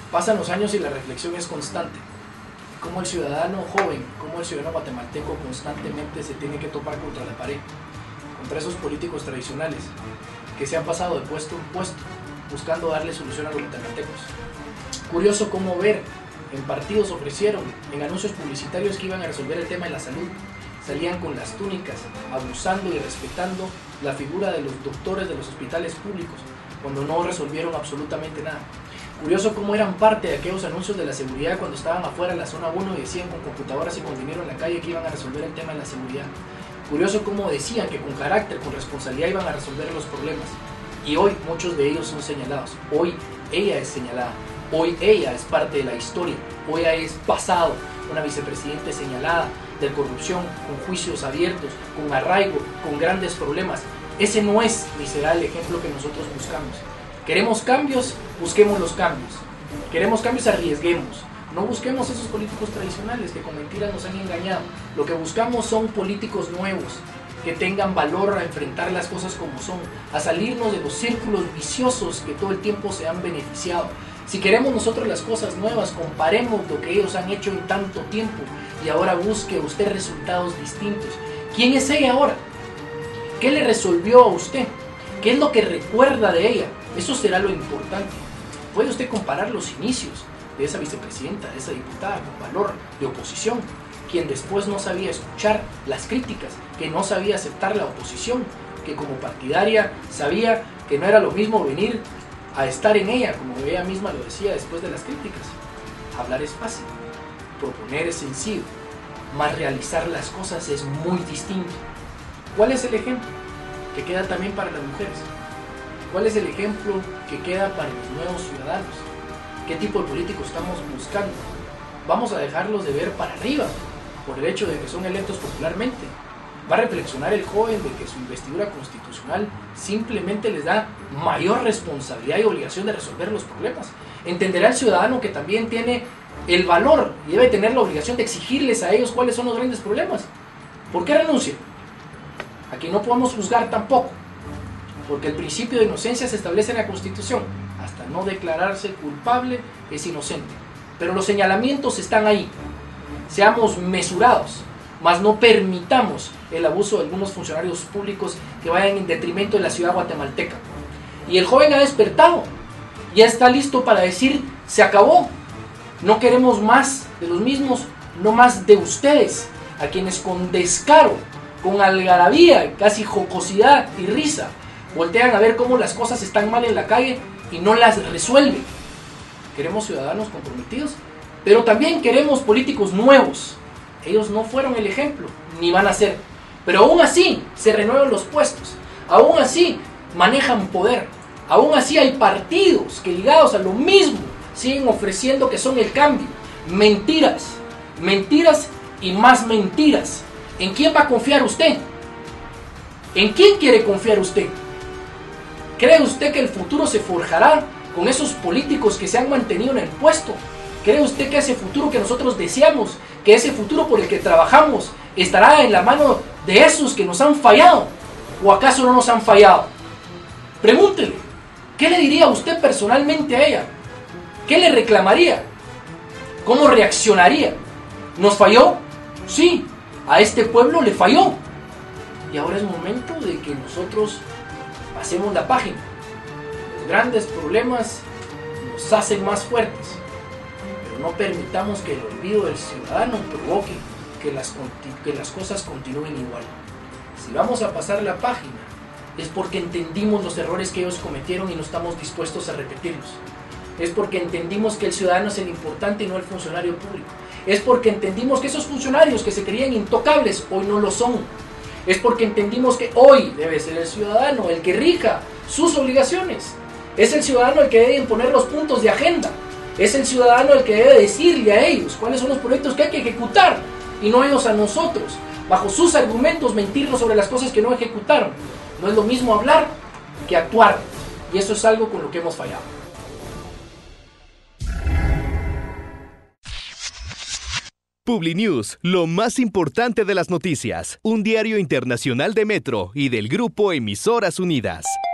Pasan los años y la reflexión es constante. Cómo el ciudadano joven, cómo el ciudadano guatemalteco constantemente se tiene que topar contra la pared, contra esos políticos tradicionales que se han pasado de puesto en puesto buscando darle solución a los guatemaltecos. Curioso cómo ver, en partidos ofrecieron, en anuncios publicitarios que iban a resolver el tema de la salud, salían con las túnicas, abusando y respetando la figura de los doctores de los hospitales públicos, cuando no resolvieron absolutamente nada. Curioso cómo eran parte de aquellos anuncios de la seguridad cuando estaban afuera en la zona 1 y decían con computadoras y con dinero en la calle que iban a resolver el tema de la seguridad. Curioso cómo decían que con carácter, con responsabilidad iban a resolver los problemas. Y hoy muchos de ellos son señalados. Hoy ella es señalada. Hoy ella es parte de la historia. Hoy ella es pasado, una vicepresidenta señalada de corrupción, con juicios abiertos, con arraigo, con grandes problemas. Ese no es ni será el ejemplo que nosotros buscamos. Queremos cambios, busquemos los cambios. Queremos cambios, arriesguemos. No busquemos esos políticos tradicionales que con mentiras nos han engañado. Lo que buscamos son políticos nuevos, que tengan valor a enfrentar las cosas como son, a salirnos de los círculos viciosos que todo el tiempo se han beneficiado. Si queremos nosotros las cosas nuevas, comparemos lo que ellos han hecho en tanto tiempo y ahora busque usted resultados distintos. ¿Quién es ella ahora? ¿Qué le resolvió a usted? ¿Qué es lo que recuerda de ella? Eso será lo importante. Puede usted comparar los inicios de esa vicepresidenta, de esa diputada con valor de oposición, quien después no sabía escuchar las críticas, que no sabía aceptar la oposición, que como partidaria sabía que no era lo mismo venir a estar en ella, como ella misma lo decía después de las críticas. Hablar es fácil, proponer es sencillo, mas realizar las cosas es muy distinto. ¿Cuál es el ejemplo que queda también para las mujeres? ¿Cuál es el ejemplo que queda para los nuevos ciudadanos? ¿Qué tipo de políticos estamos buscando? Vamos a dejarlos de ver para arriba por el hecho de que son electos popularmente. Va a reflexionar el joven de que su investidura constitucional simplemente les da mayor responsabilidad y obligación de resolver los problemas. Entenderá el ciudadano que también tiene el valor y debe tener la obligación de exigirles a ellos cuáles son los grandes problemas. ¿Por qué renuncian? Aquí no podemos juzgar tampoco, porque el principio de inocencia se establece en la Constitución. Hasta no declararse culpable es inocente. Pero los señalamientos están ahí. Seamos mesurados, mas no permitamos el abuso de algunos funcionarios públicos que vayan en detrimento de la ciudad guatemalteca. Y el joven ha despertado, ya está listo para decir, se acabó, no queremos más de los mismos, no más de ustedes, a quienes con descaro, con algarabía, casi jocosidad y risa, voltean a ver cómo las cosas están mal en la calle y no las resuelven. Queremos ciudadanos comprometidos, pero también queremos políticos nuevos. Ellos no fueron el ejemplo, ni van a ser. Pero aún así se renuevan los puestos, aún así manejan poder, aún así hay partidos que ligados a lo mismo siguen ofreciendo que son el cambio. Mentiras, mentiras y más mentiras. ¿En quién va a confiar usted? ¿En quién quiere confiar usted? ¿Cree usted que el futuro se forjará con esos políticos que se han mantenido en el puesto? ¿Cree usted que ese futuro que nosotros deseamos, que ese futuro por el que trabajamos, estará en la mano de esos que nos han fallado? ¿O acaso no nos han fallado? Pregúntele, ¿qué le diría usted personalmente a ella? ¿Qué le reclamaría? ¿Cómo reaccionaría? ¿Nos falló? Sí, a este pueblo le falló. Y ahora es momento de que nosotros pasemos la página. Los grandes problemas nos hacen más fuertes, pero no permitamos que el olvido del ciudadano provoque que las cosas continúen igual. Si vamos a pasar la página, es porque entendimos los errores que ellos cometieron y no estamos dispuestos a repetirlos. Es porque entendimos que el ciudadano es el importante y no el funcionario público. Es porque entendimos que esos funcionarios que se creían intocables hoy no lo son. Es porque entendimos que hoy debe ser el ciudadano el que rija sus obligaciones. Es el ciudadano el que debe imponer los puntos de agenda. Es el ciudadano el que debe decirle a ellos cuáles son los proyectos que hay que ejecutar y no ellos a nosotros, bajo sus argumentos, mentirnos sobre las cosas que no ejecutaron. No es lo mismo hablar que actuar, y eso es algo con lo que hemos fallado. Publinews, lo más importante de las noticias. Un diario internacional de Metro y del Grupo Emisoras Unidas.